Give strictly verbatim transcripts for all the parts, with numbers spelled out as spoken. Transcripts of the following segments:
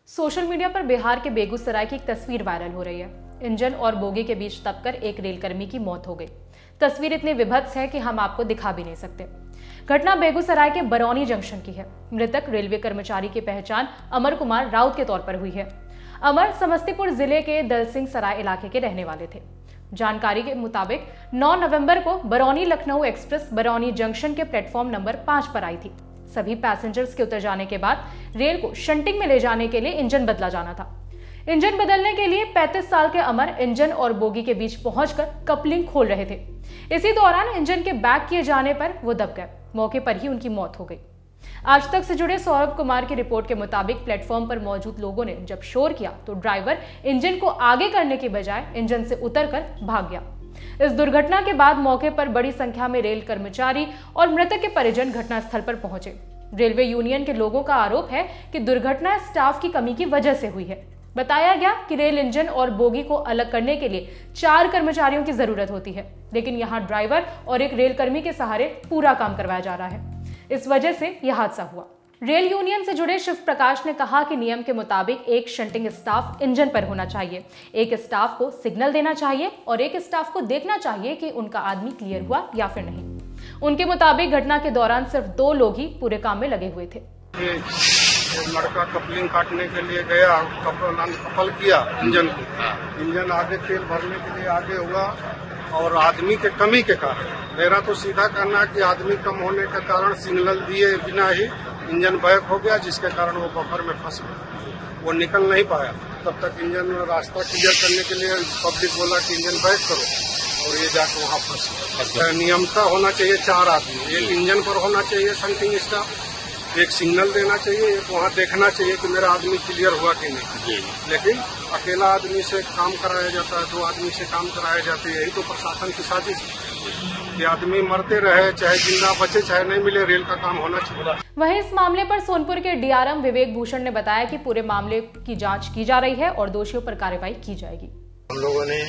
Social media पर बिहार के बेगूसराय की एक तस्वीर वायरल हो रही है। इंजन और बोगी के बीच दबकर एक रेलकर्मी की मौत हो गई। तस्वीर इतनी विभत्स है कि हम आपको दिखा भी नहीं सकते। घटना बेगूसराय के बरौनी जंक्शन की है। मृतक रेलवे कर्मचारी की पहचान अमर कुमार राउत के तौर पर हुई है। अमर समस्तीपुर जिले के दलसिंह सराय इलाके के रहने वाले थे। जानकारी के मुताबिक नौ नवंबर को बरौनी लखनऊ एक्सप्रेस बरौनी जंक्शन के प्लेटफॉर्म नंबर पांच पर आई थी। सभी पैसेंजर्स के उतर जाने के बाद रेल को शंटिंग में ले जाने के लिए इंजन बदला जाना था। इंजन बदलने के लिए पैंतीस साल के अमर इंजन और बोगी के बीच पहुंचकर कपलिंग खोल रहे थे। इसी दौरान इंजन के बैक किए जाने पर वो दब गए। मौके पर ही उनकी मौत हो गई। आज तक से जुड़े सौरभ कुमार की रिपोर्ट के मुताबिक प्लेटफॉर्म पर मौजूद लोगों ने जब शोर किया तो ड्राइवर इंजन को आगे करने की बजाय इंजन से उतरकर भाग गया। इस दुर्घटना के बाद मौके पर बड़ी संख्या में रेल कर्मचारी और मृतक के परिजन घटनास्थल पर पहुंचे। रेलवे यूनियन के लोगों का आरोप है कि दुर्घटना स्टाफ की कमी की वजह से हुई है। बताया गया कि रेल इंजन और बोगी को अलग करने के लिए चार कर्मचारियों की जरूरत होती है, लेकिन यहां ड्राइवर और एक रेलकर्मी के सहारे पूरा काम करवाया जा रहा है। इस वजह से यह हादसा हुआ। रेल यूनियन से जुड़े शिव प्रकाश ने कहा कि नियम के मुताबिक एक शंटिंग स्टाफ इंजन पर होना चाहिए, एक स्टाफ को सिग्नल देना चाहिए और एक स्टाफ को देखना चाहिए कि उनका आदमी क्लियर हुआ या फिर नहीं। उनके मुताबिक घटना के दौरान सिर्फ दो लोग ही पूरे काम में लगे हुए थे। लड़का कपलिंग काटने के लिए गया, कपल किया इंजन को, इंजन आगे तेल भरने के लिए आगे हुआ और आदमी के कमी के कारण, मेरा तो सीधा कहना कि आदमी कम होने के कारण सिग्नल दिए बिना ही इंजन बैक हो गया, जिसके कारण वो बफर में फंस गया। वो निकल नहीं पाया। तब तक इंजन रास्ता क्लियर करने के लिए पब्लिक बोला कि इंजन बैक करो, और ये जाकर वहाँ फंस गया। नियमता होना चाहिए चार आदमी, एक इंजन पर होना चाहिए शंटिंग स्टाफ, एक सिग्नल देना चाहिए, एक वहाँ देखना चाहिए कि मेरा आदमी क्लियर हुआ कि नहीं। लेकिन अकेला आदमी से काम कराया जाता है, दो आदमी से काम कराया जाता है। यही तो प्रशासन की साजिश है कि आदमी मरते रहे, चाहे जिंदा बचे चाहे नहीं मिले, रेल का काम होना चाहिए। वहीं इस मामले पर सोनपुर के डीआरएम विवेक भूषण ने बताया कि पूरे मामले की जांच की जा रही है और दोषियों पर कार्रवाई की जाएगी। हम लोगों ने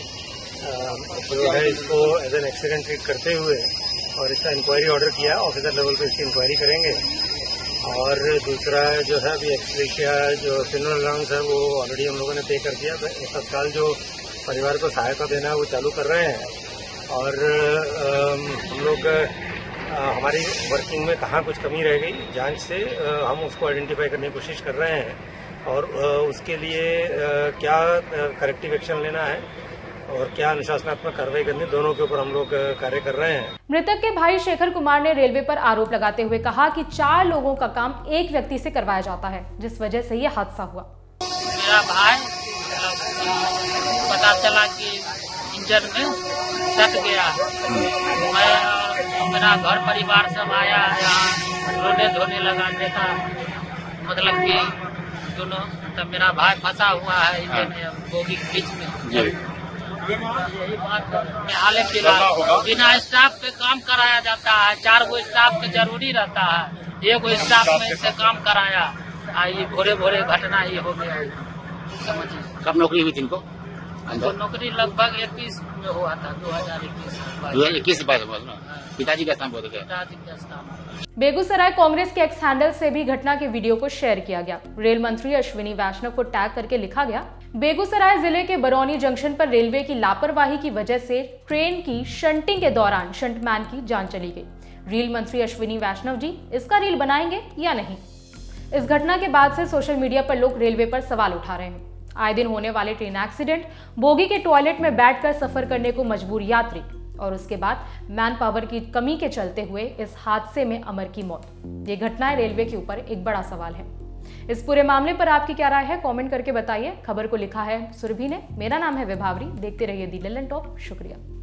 जो है इसको एज एन एक्सीडेंट ट्रीट करते हुए और इसका इंक्वायरी ऑर्डर किया। ऑफिसर लेवल पे इसकी इंक्वायरी करेंगे। और दूसरा जो है अभी एक्सग्रेशिया जो फ्यूनरल अलाउंस है वो ऑलरेडी हम लोगों ने पे कर दिया। तत्काल जो परिवार को सहायता देना है वो चालू कर रहे हैं। और हम लोग हमारी वर्किंग में कहाँ कुछ कमी रह गई जांच से हम उसको आइडेंटिफाई करने की कोशिश कर रहे हैं और उसके लिए क्या करेक्टिव एक्शन लेना है और क्या अनुशासनात्मक कार्रवाई करनी, दोनों के ऊपर हम लोग कार्य कर रहे हैं। मृतक के भाई शेखर कुमार ने रेलवे पर आरोप लगाते हुए कहा कि चार लोगों का काम एक व्यक्ति से करवाया जाता है, जिस वजह से ये हादसा हुआ। मेरा भाई पता चला कि इंजन में सट गया। मैं और मेरा घर परिवार सब आया, यहाँ रोने धोने लगा, देखा मतलब कि दोनों, तब मेरा भाई फंसा हुआ है इंजन में बोगी के बीच में। यही बात हाल फिलहाल बिना स्टाफ के काम कराया जाता है। चार गो स्टाफ के जरूरी रहता है, एक गो स्टाफ में से काम कराया। ये भोरे भोरे घटना ये हो गया। समझिए कब नौकरी हुई थी इनको? तो नौकरी लगभग इक्कीस में हुआ था, दो हजार इक्कीस दो हजार इक्कीस बाद हुआ ना। पिताजी का स्थान बोल गया। पिताजी का स्थान। बेगूसराय कांग्रेस के एक्स हैंडल से भी घटना के वीडियो को शेयर किया गया। रेल मंत्री अश्विनी वैष्णव को टैग करके लिखा गया, बेगूसराय जिले के बरौनी जंक्शन पर रेलवे की लापरवाही की वजह से ट्रेन की शंटिंग के दौरान शंटमैन की जान चली गई। रेल मंत्री अश्विनी वैष्णव जी इसका रील बनाएंगे या नहीं? इस घटना के बाद से सोशल मीडिया पर लोग रेलवे पर सवाल उठा रहे हैं। आए दिन होने वाले ट्रेन एक्सीडेंट, बोगी के टॉयलेट में बैठकर सफर करने को मजबूर यात्री और उसके बाद मैन पावर की कमी के चलते हुए इस हादसे में अमर की मौत, ये घटनाएं रेलवे के ऊपर एक बड़ा सवाल है। इस पूरे मामले पर आपकी क्या राय है, कमेंट करके बताइए। खबर को लिखा है सुरभि ने। मेरा नाम है विभावरी। देखते रहिए दी ललन टॉप। शुक्रिया।